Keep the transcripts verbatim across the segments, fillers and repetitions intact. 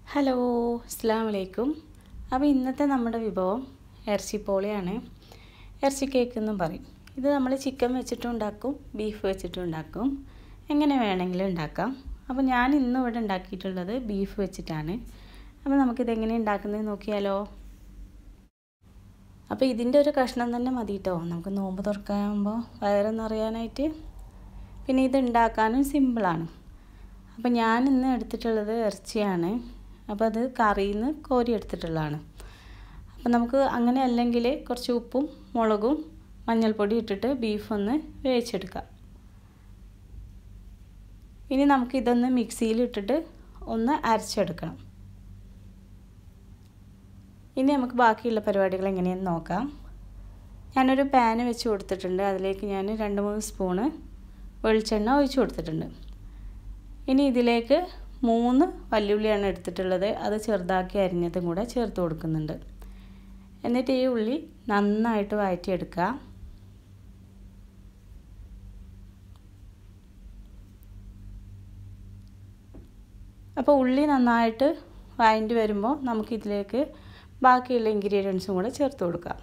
Hello അസ്സലാമു അലൈക്കും. അപ്പോൾ ഇന്നത്തെ നമ്മുടെ വിഭവം ഇറച്ചി പോളയാണ്. ഇറച്ചി കേക്ക് എന്നും പറയും. ഇത് നമ്മൾ ചിക്കൻ വെച്ചിട്ടും ഉണ്ടാക്കും, ബീഫ് വെച്ചിട്ടും ഉണ്ടാക്കും, എങ്ങനെ വേണമെങ്കിലും ഉണ്ടാക്കാം. അപ്പോൾ ഞാൻ ഇന്ന് ഇവിടെ ഉണ്ടാക്കിയിട്ടുള്ളത് ബീഫ് വെച്ചിട്ടാണ്. അപ്പോൾ നമുക്കിതെങ്ങനെ ഉണ്ടാക്കുന്നത് നോക്കിയാലോ. അപ്പോൾ ഇതിൻ്റെ ഒരു കഷ്ണം തന്നെ മതി കേട്ടോ, നമുക്ക് നോമ്പ് തുറക്കാകുമ്പോൾ വയറ് നിറയാനായിട്ട്. പിന്നെ ഇത് ഉണ്ടാക്കാനും സിമ്പിളാണ്. അപ്പോൾ ഞാൻ ഇന്ന് എടുത്തിട്ടുള്ളത് ഇറച്ചിയാണ്. അപ്പോൾ അത് കറിയിൽ നിന്ന് കോരി എടുത്തിട്ടുള്ളതാണ്. അപ്പോൾ നമുക്ക് അങ്ങനെ അല്ലെങ്കിൽ കുറച്ച് ഉപ്പും മുളകും മഞ്ഞൾപ്പൊടി ഇട്ടിട്ട് ബീഫ് ഒന്ന് വേവിച്ചെടുക്കാം. ഇനി നമുക്കിതൊന്ന് മിക്സിയിൽ ഇട്ടിട്ട് ഒന്ന് അരച്ചെടുക്കണം. ഇനി നമുക്ക് ബാക്കിയുള്ള പരിപാടികൾ എങ്ങനെയെന്ന് നോക്കാം. ഞാനൊരു പാന് വെച്ച് കൊടുത്തിട്ടുണ്ട്. അതിലേക്ക് ഞാൻ രണ്ട് മൂന്ന് സ്പൂണ് വെളിച്ചെണ്ണ ഒഴിച്ച് കൊടുത്തിട്ടുണ്ട്. ഇനി ഇതിലേക്ക് മൂന്ന് വല്യുള്ളിയാണ് എടുത്തിട്ടുള്ളത്. അത് ചെറുതാക്കി അരിഞ്ഞതും കൂടെ ചേർത്ത് കൊടുക്കുന്നുണ്ട്. എന്നിട്ട് ഈ ഉള്ളി നന്നായിട്ട് വഴറ്റിയെടുക്കുക. അപ്പോൾ ഉള്ളി നന്നായിട്ട് വഴറ്റി വരുമ്പോൾ നമുക്കിതിലേക്ക് ബാക്കിയുള്ള ഇൻഗ്രീഡിയൻസും കൂടെ ചേർത്ത് കൊടുക്കാം.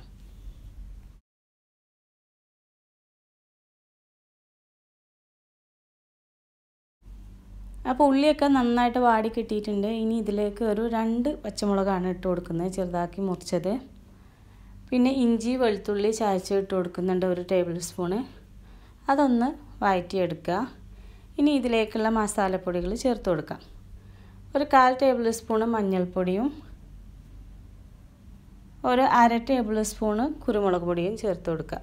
അപ്പോൾ ഉള്ളിയൊക്കെ നന്നായിട്ട് വാടി കിട്ടിയിട്ടുണ്ട്. ഇനി ഇതിലേക്ക് ഒരു രണ്ട് പച്ചമുളകാണ് ഇട്ട് കൊടുക്കുന്നത്, ചെറുതാക്കി മുറിച്ചത്. പിന്നെ ഇഞ്ചി വെളുത്തുള്ളി ചതച്ച് ഇട്ട് കൊടുക്കുന്നുണ്ട്, ഒരു ടേബിൾ സ്പൂണ്. അതൊന്ന് വഴറ്റിയെടുക്കുക. ഇനി ഇതിലേക്കുള്ള മസാലപ്പൊടികൾ ചേർത്ത് കൊടുക്കാം. ഒരു കാൽ ടേബിൾ സ്പൂണ് മഞ്ഞൾപ്പൊടിയും ഒരു അര ടേബിൾ സ്പൂണ് കുരുമുളക് പൊടിയും ചേർത്ത് കൊടുക്കുക.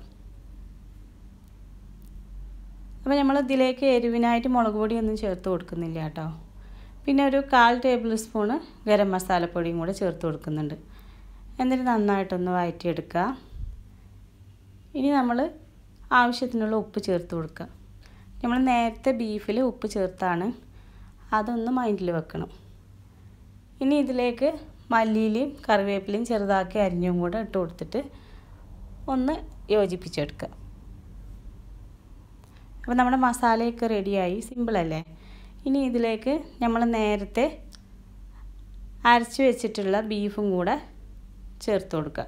അപ്പോൾ നമ്മൾ ഇതിലേക്ക് എരിവിനായിട്ട് മുളക് പൊടിയൊന്നും ചേർത്ത് കൊടുക്കുന്നില്ല കേട്ടോ. പിന്നെ ഒരു കാൽ ടേബിൾ സ്പൂണ് ഗരം മസാലപ്പൊടിയും കൂടെ ചേർത്ത് കൊടുക്കുന്നുണ്ട്. എന്നിട്ട് നന്നായിട്ടൊന്ന് വഴറ്റിയെടുക്കുക. ഇനി നമ്മൾ ആവശ്യത്തിനുള്ള ഉപ്പ് ചേർത്ത് കൊടുക്കുക. നമ്മൾ നേരത്തെ ബീഫിൽ ഉപ്പ് ചേർത്താണ്, അതൊന്ന് മൈൻഡിൽ വെക്കണം. ഇനി ഇതിലേക്ക് മല്ലിയിലയും കറിവേപ്പിലയും ചെറുതാക്കി അരിഞ്ഞും കൂടെ ഇട്ട് കൊടുത്തിട്ട് ഒന്ന് യോജിപ്പിച്ചെടുക്കുക. അപ്പോൾ നമ്മുടെ മസാലയൊക്കെ റെഡിയായി, സിമ്പിളല്ലേ. ഇനി ഇതിലേക്ക് നമ്മൾ നേരത്തെ അരച്ച് വെച്ചിട്ടുള്ള ബീഫും കൂടെ ചേർത്ത് കൊടുക്കുക.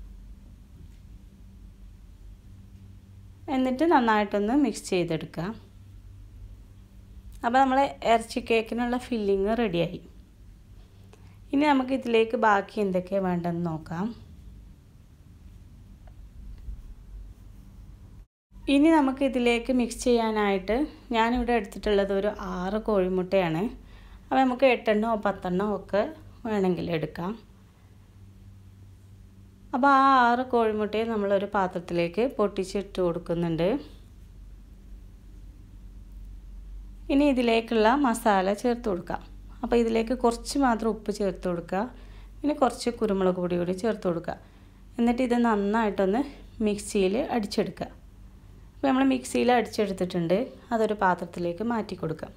എന്നിട്ട് നന്നായിട്ടൊന്ന് മിക്സ് ചെയ്തെടുക്കുക. അപ്പോൾ നമ്മൾ ഇറച്ചി കേക്കിനുള്ള ഫില്ലിങ് റെഡിയായി. ഇനി നമുക്ക് ഇതിലേക്ക് ബാക്കി എന്തൊക്കെയാണ് വേണ്ടതെന്ന് നോക്കാം. ഇനി നമുക്ക് ഇതിലേക്ക് മിക്സ് ചെയ്യാനായിട്ട് ഞാനിവിടെ എടുത്തിട്ടുള്ളത് ഒരു ആറ് കോഴിമുട്ടയാണ്. അപ്പോൾ നമുക്ക് എട്ടെണ്ണോ പത്തെണ്ണോ ഒക്കെ വേണമെങ്കിൽ എടുക്കാം. അപ്പോൾ ആ ആറ് കോഴിമുട്ടയെ നമ്മളൊരു പാത്രത്തിലേക്ക് പൊട്ടിച്ചിട്ട് കൊടുക്കുന്നുണ്ട്. ഇനി ഇതിലേക്കുള്ള മസാല ചേർത്ത് കൊടുക്കാം. അപ്പോൾ ഇതിലേക്ക് കുറച്ച് മാത്രം ഉപ്പ് ചേർത്ത് കൊടുക്കുക. പിന്നെ കുറച്ച് കുരുമുളക് പൊടി കൂടി ചേർത്ത് കൊടുക്കുക. എന്നിട്ട് ഇത് നന്നായിട്ടൊന്ന് മിക്സിയിൽ അടിച്ചെടുക്കുക. അപ്പോൾ നമ്മൾ മിക്സിയിൽ അടിച്ചെടുത്തിട്ടുണ്ട്, അതൊരു പാത്രത്തിലേക്ക് മാറ്റി കൊടുക്കാം.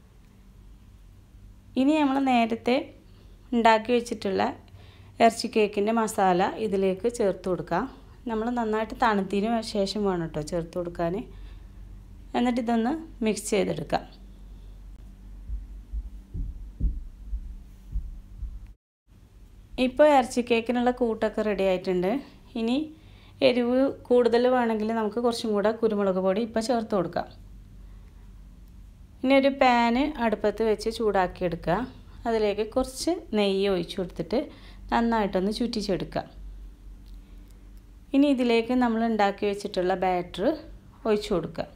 ഇനി നമ്മൾ നേരത്തെ ഉണ്ടാക്കി വെച്ചിട്ടുള്ള ഇറച്ചി കേക്കിൻ്റെ മസാല ഇതിലേക്ക് ചേർത്ത് കൊടുക്കുക. നമ്മൾ നന്നായിട്ട് തണുത്തതിന് ശേഷം വേണം കേട്ടോ ചേർത്ത് കൊടുക്കാൻ. എന്നിട്ട് ഇതൊന്ന് മിക്സ് ചെയ്തെടുക്കാം. ഇപ്പോൾ ഇറച്ചി കേക്കിനുള്ള കൂട്ടൊക്കെ റെഡി ആയിട്ടുണ്ട്. ഇനി എരിവ് കൂടുതൽ വേണമെങ്കിൽ നമുക്ക് കുറച്ചും കൂടെ കുരുമുളക് പൊടി ഇപ്പോൾ ചേർത്ത് കൊടുക്കാം. ഇനി ഒരു പാന് അടുപ്പത്ത് വെച്ച് ചൂടാക്കിയെടുക്കുക. അതിലേക്ക് കുറച്ച് നെയ്യ് ഒഴിച്ച് കൊടുത്തിട്ട് നന്നായിട്ടൊന്ന് ചുറ്റിച്ചെടുക്കുക. ഇനി ഇതിലേക്ക് നമ്മൾ ഉണ്ടാക്കി വെച്ചിട്ടുള്ള ബാറ്റർ ഒഴിച്ച് കൊടുക്കുക.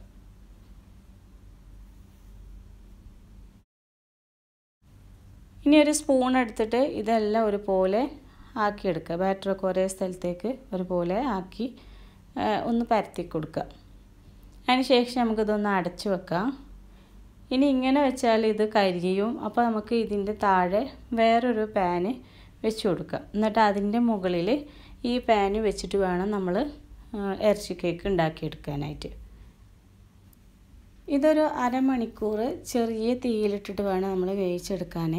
ഇനി ഒരു സ്പൂൺ എടുത്തിട്ട് ഇതെല്ലാം ഒരുപോലെ ആക്കിയെടുക്കുക. ബാറ്ററൊക്കെ ഒരേ സ്ഥലത്തേക്ക് ഒരുപോലെ ആക്കി ഒന്ന് പരത്തി കൊടുക്കുക. അതിന് ശേഷം നമുക്കിതൊന്ന് അടച്ചു വെക്കാം. ഇനി ഇങ്ങനെ വെച്ചാൽ ഇത് കരിയും. അപ്പോൾ നമുക്ക് ഇതിൻ്റെ താഴെ വേറൊരു പാന് വെച്ച് കൊടുക്കുക. എന്നിട്ട് അതിൻ്റെ മുകളിൽ ഈ പാന് വെച്ചിട്ട് വേണം നമ്മൾ ഇറച്ചി കേക്ക് ഉണ്ടാക്കിയെടുക്കാനായിട്ട്. ഇതൊരു അരമണിക്കൂർ ചെറിയ തീയിലിട്ടിട്ട് വേണം നമ്മൾ വേവിച്ചെടുക്കാൻ.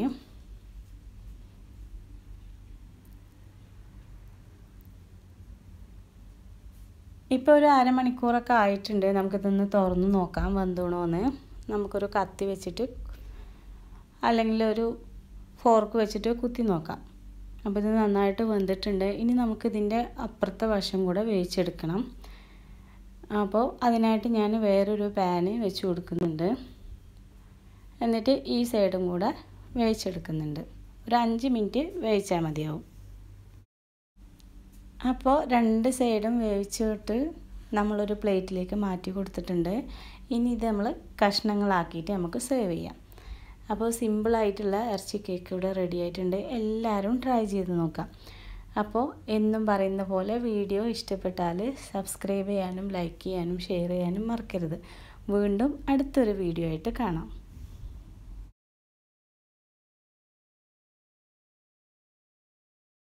ഇപ്പോൾ ഒരു അരമണിക്കൂറൊക്കെ ആയിട്ടുണ്ട്. നമുക്കിതൊന്ന് തുറന്ന് നോക്കാം വെന്തോണോന്ന്. നമുക്കൊരു കത്തി വെച്ചിട്ട് അല്ലെങ്കിൽ ഒരു ഫോർക്ക് വെച്ചിട്ട് കുത്തി നോക്കാം. അപ്പോൾ ഇത് നന്നായിട്ട് വെന്തിട്ടുണ്ട്. ഇനി നമുക്കിതിൻ്റെ അപ്പുറത്തെ വശം കൂടെ വേവിച്ചെടുക്കണം. അപ്പോൾ അതിനായിട്ട് ഞാൻ വേറൊരു പാന് വെച്ച് കൊടുക്കുന്നുണ്ട്. എന്നിട്ട് ഈ സൈഡും കൂടെ വേവിച്ചെടുക്കുന്നുണ്ട്. ഒരു അഞ്ച് മിനിറ്റ് വേവിച്ചാൽ മതിയാവും. അപ്പോൾ രണ്ട് സൈഡും വേവിച്ചിട്ട് നമ്മളൊരു പ്ലേറ്റിലേക്ക് മാറ്റി കൊടുത്തിട്ടുണ്ട്. ഇനി ഇത് നമ്മൾ കഷ്ണങ്ങളാക്കിയിട്ട് നമുക്ക് സെർവ് ചെയ്യാം. അപ്പോൾ സിമ്പിളായിട്ടുള്ള ഇറച്ചി കേക്ക് ഇവിടെ റെഡി ആയിട്ടുണ്ട്. എല്ലാവരും ട്രൈ ചെയ്ത് നോക്കാം. അപ്പോൾ എന്നും പറയുന്ന പോലെ വീഡിയോ ഇഷ്ടപ്പെട്ടാൽ സബ്സ്ക്രൈബ് ചെയ്യാനും ലൈക്ക് ചെയ്യാനും ഷെയർ ചെയ്യാനും മറക്കരുത്. വീണ്ടും അടുത്തൊരു വീഡിയോ ആയിട്ട് കാണാം.